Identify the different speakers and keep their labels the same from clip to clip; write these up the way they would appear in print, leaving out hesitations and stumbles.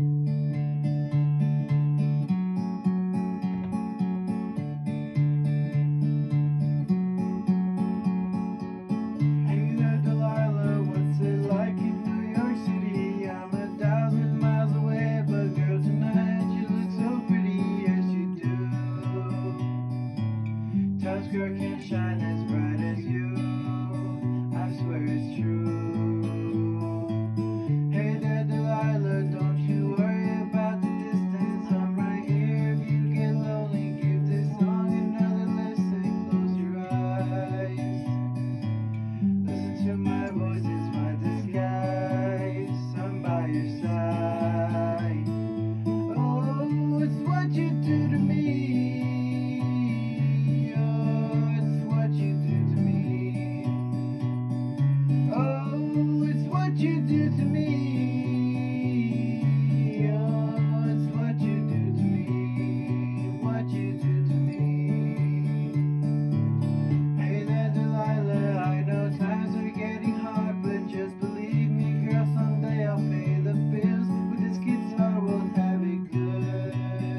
Speaker 1: Hey there, Delilah, what's it like in New York City? I'm 1,000 miles away, but girl, tonight you look so pretty, yes you do. Times Square can't shine as bright as you, I swear it's true. Hey there, Delilah, don't you worry about the distance, I'm right here if you get lonely. Give this song another listen, close your eyes. Listen to my voice, it's my disguise, I'm by your side. Oh, it's what you do to me. Oh, it's what you do to me. Oh, it's what you do to me. Oh, it's what you do to me. What you do to me. Hey there, Delilah, I know times are getting hard, but just believe me, girl, someday I'll pay the bills. With this guitar, we'll have it good.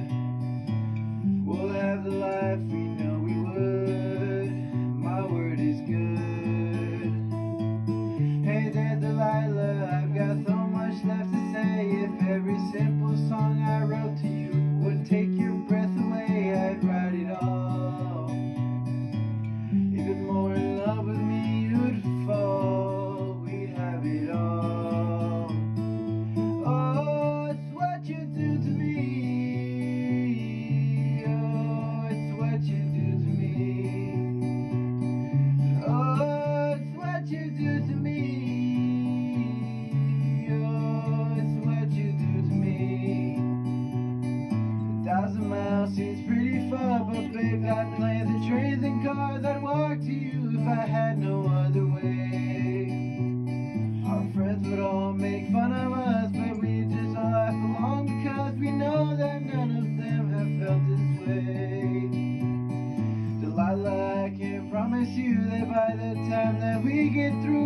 Speaker 1: We'll have the life we know we would. My word is good. Hey there, Delilah, I've got so much left to say. If every simple song I wrote to you would take your breath away, I'd write it all. Even more in love with me you'd fall, we'd have it all. Oh, it's what you do to me. Oh, it's what you do to me. Oh, it's what you do to me. Oh, it's what you do to me. 1,000 miles seems pretty far, but babe, I'd plan the trains and cars, I'd walk to you if I had no other way. Our friends would all make fun of us, but we just all laugh along because we know that none of them have felt this way. Delilah, I can promise you that by the time that we get through,